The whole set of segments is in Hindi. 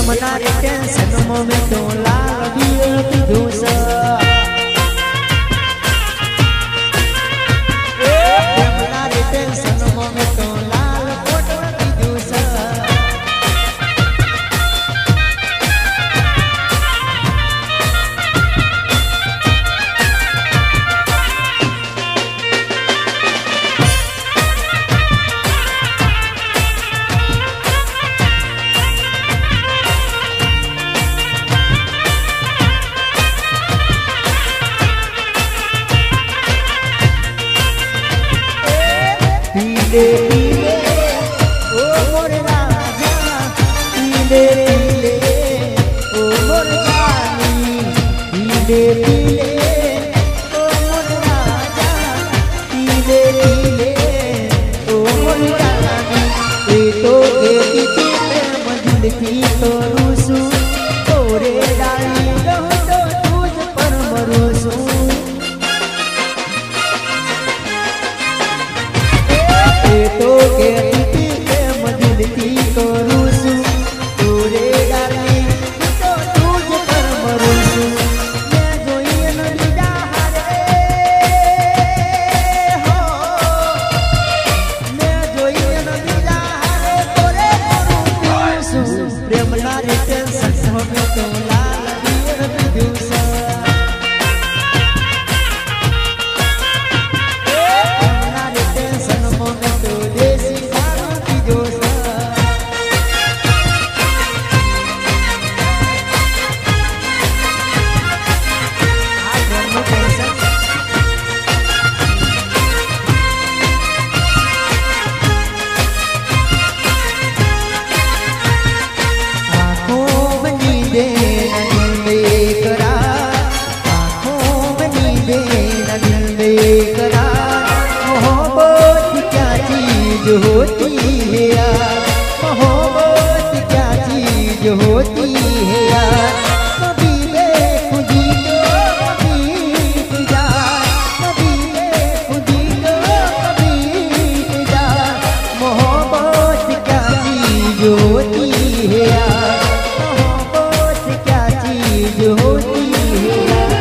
प्रेमना रे टेंशन में तो लाल बियर पीधो छे प्रेमना रे टेंशन में तो लाल बोटल पीधो छे पीले पीले ओ मोर राजा पीले पीले ओ मोर रानी पीले पीले ओ मोर राजा पीले पीले ओ मोर रानी ए तो के प्रेम दिल की तोरुसु तोरे डाली रहूं तो तुझ पर मरोसु तो के प्रेम दिल की तोरुसु तोरे डाली तो तुझ पर मरोसु मैं जोई न बीजा हारे हो मैं जोई न बीजा हारे तोरे करूं प्रेम ना रे टेंशन में तो लाल बियर पीधो छे प्रेमना रे टेंशन में तो देसी दारू पीधो छे आ प्रेमनो टेंशन आँखों में नींदे दिल में करार आँखों में नींदे दिल में करार मोहब्बत क्या चीज होती है यार मोहब्बत क्या चीज होती है यार कभी बेखुदी तो कभी फिजार कभी बेखुदी तो कभी फिजार मोहब्बत क्या चीज होती है यार मोहब्बत क्या चीज होती है यार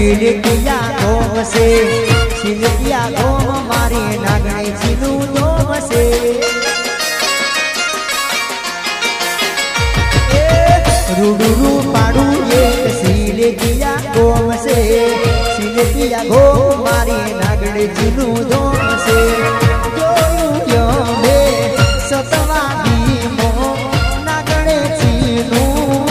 सिलकिया गोम से सिलकिया गोम मारे नागणे सीनू गोम से रूडू पाड़ू एक सिलकिया गोम से सिलकिया गोम मारे नागणे सीनू गोम से सतवा भीमो नागणे सीनू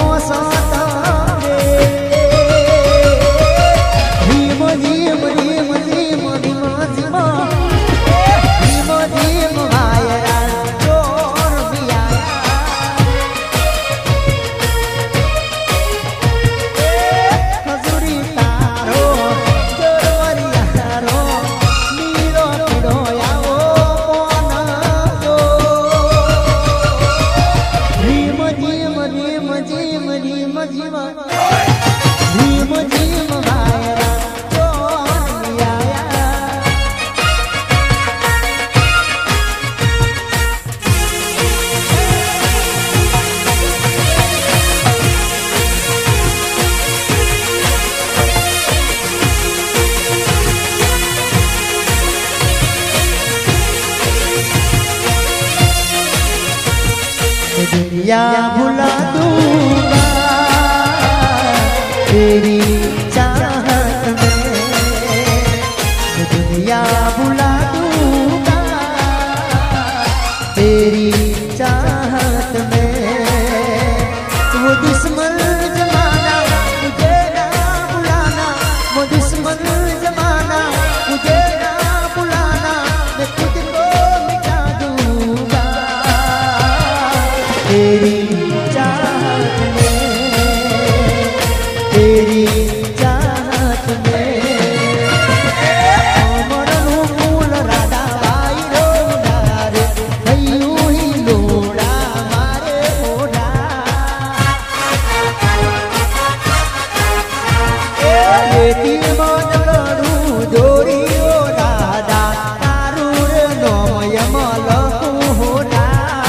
दुनिया भुला दूंगा तेरी चाहत में दुनिया भुला दूंगा तेरी चाहत में वो दुश्मन जमाना मुझे ना बुलाना वो दुश्मन जमाना मुझे ना बुलाना मैं खुद को मिटा दूंगा तेरी चाहत में तेरी चाहत में अमरनु फूल राधा बाई रोड़ा रे कयूं ही लोड़ा मारे मोड़ा बेटी मन लड़ू जोड़ी ओ राधा तारू रे नोय मलकू होड़ा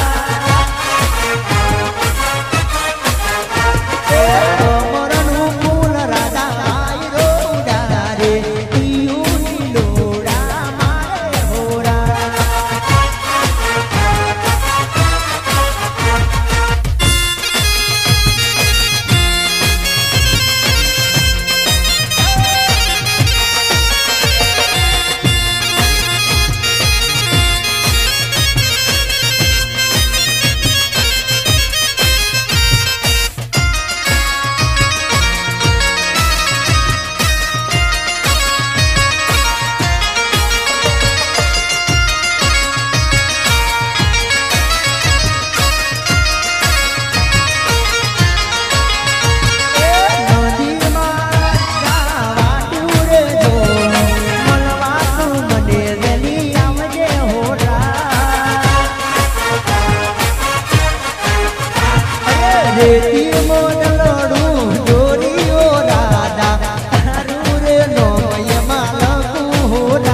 रेती मोन लड़ू जोड़ी ओ राधा तारू रे नोय मलकू होड़ा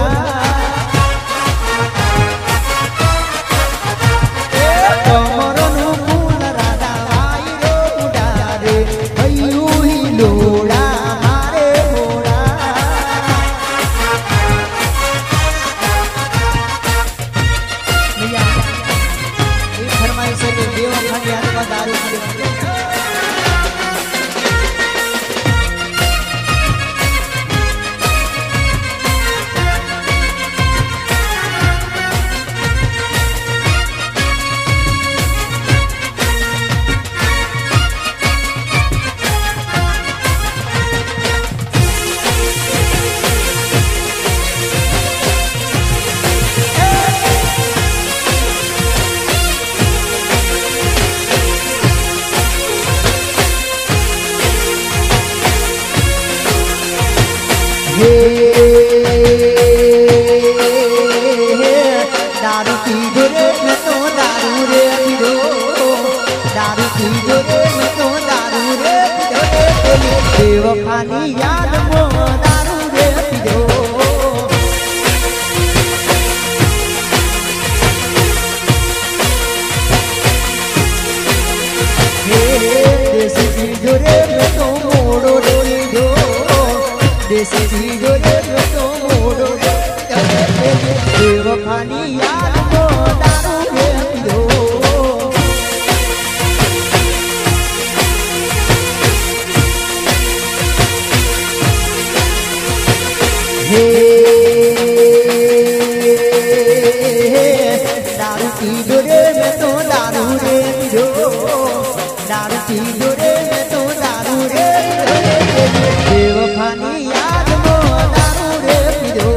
अमरनु फूल राधा बाई रोड़ा रे कयूं ही लोड़ा मारे मोड़ा भैया ये फरमाइश है कि देव खंडियार का दारू दारू पी दो रे मैं तो दारू रे पी दो दारू पी दो रे मैं तो दारू रे पी दो रे बेवफानी याद मो दारू रे पी दो देसी पी दो रे मैं तो मोड़ो रे पी दो देसी पीधो रे मैं तो मोड़ो रे बेवफानी याद को दारू रे पीधो दारू पीधो रे मैं तो दारू रे पीधो दारू पीधो रे मैं तो दारू रे बेवफानी याद को दारू रे पीधो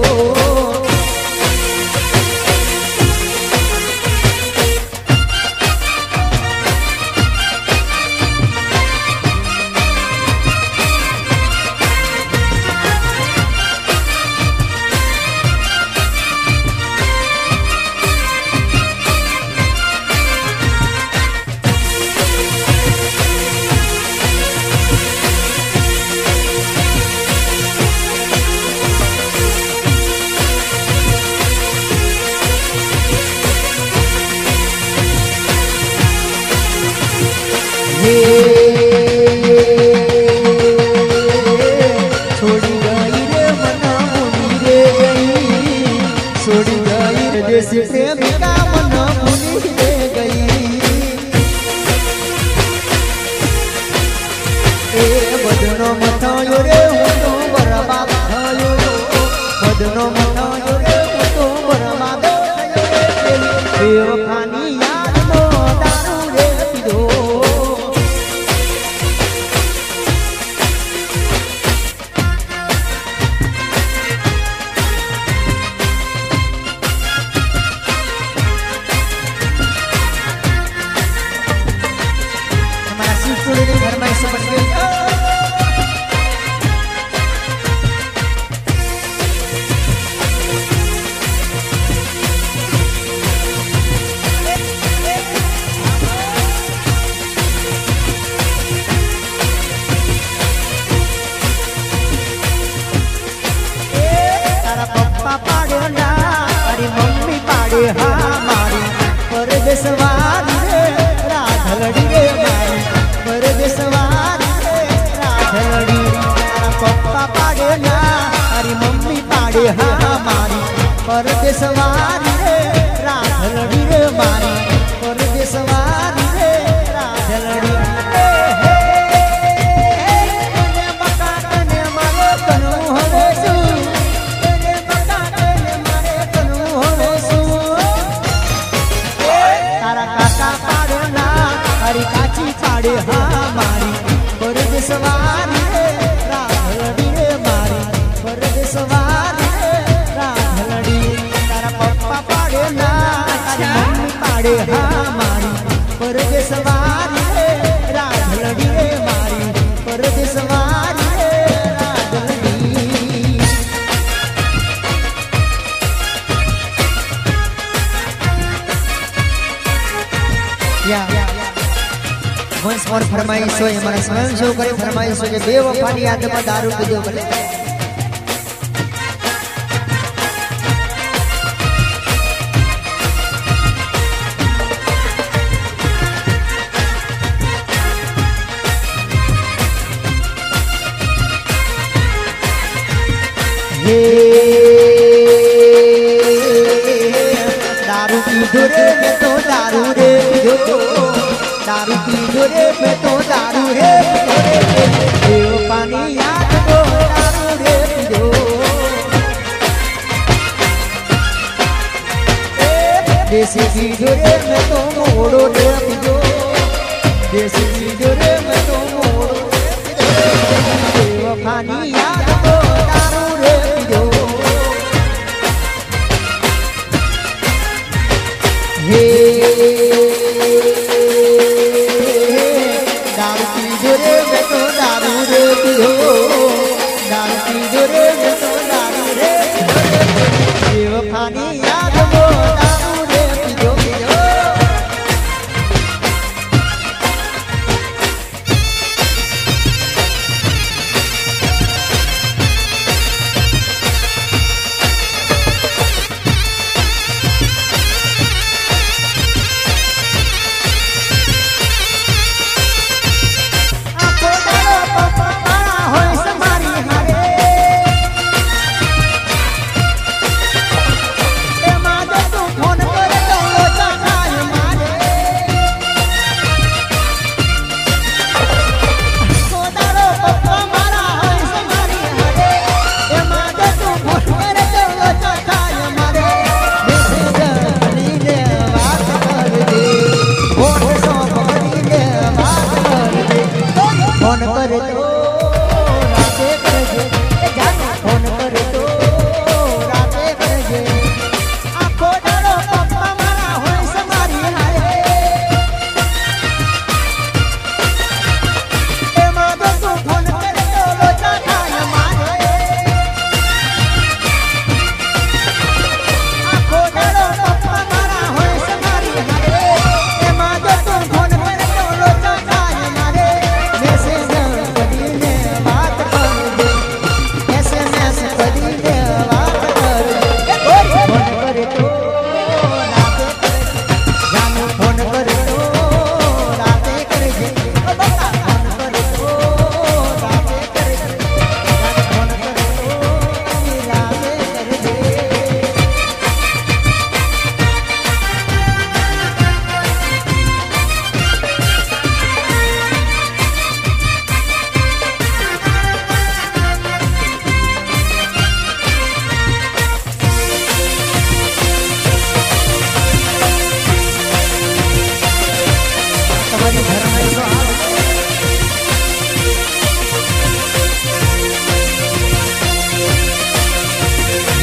छोड़ी गई रे मना मुनी रे गई छोड़ी गई रे देश प्रेमिका मना मुनी रे गई बदनो मथायो रे हूँ तो बर्बाद थयो बदनो मथायो रे हूँ तो बर्बाद थयो बेवफानी याद को दारू रे पीधो हमारी परदेसवारी रे राधलड़ी रे मारी परदेसवारी रे राधलड़ी तारा पप्पा पाड़े ना अरे मम्मी पाड़े हमारी परदेसवारी रे राधलड़ी रे मारी परदेसवारी रे राधलड़ी पाड़े हमारी परदेसवारी रे राधलड़ी रे मारी परदेसवारी रे राधलड़ी तारा पप्पा पाड़े ना तारी मम्मी पाड़े हमारी परदेसवारी रे राधलड़ी रे मारी परदेसवारी रे राधलड़ी या वंश और फरमाइश हो हमारा स्वयं शो करे फरमाइश हो जे बेवफानी याद में दारू पीधो भले दारू पीधो रे मैं तो दारू रे पीधो दारू पीधो रे मैं तो दारू रे पीधो बेवफानी याद को दारू रे पीधो देसी पीधो रे मैं तो मोड़ो रे पीधो देसी पीधो रे मैं तो मोड़ो रे पीधो बेवफानी याद को दारू रे पीधो दारू पीधो रे मैं तो दारू रे पीधो दारू पीधो रे मैं तो दारू रे बेवफानी याद को दारू रे पीधो पीधो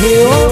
देव